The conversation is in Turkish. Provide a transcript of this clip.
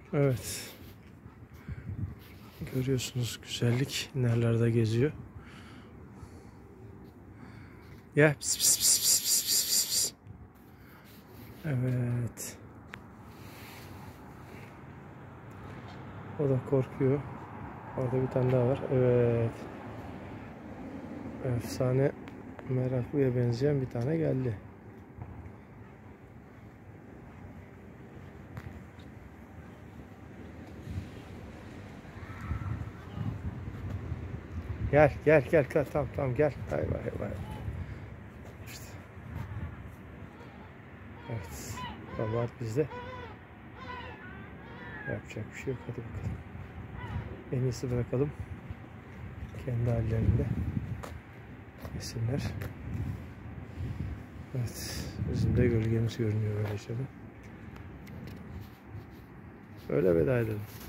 Evet. Görüyorsunuz güzellik nerelerde geziyor. Ya pis pis pis pis pis pis pis. Evet. O da korkuyor. Orada bir tane daha var. Evet. Efsane meraklıya benzeyen bir tane geldi. Gel gel gel gel, tamam gel. Hay vay. İşte. Evet. Kabahat bizde. Yapacak bir şey yok. Hadi bakalım. En iyisi bırakalım. Kendi hallerinde yesinler. Evet. Bizim de gölgemiz görünüyor böylece. Öyle veda edelim.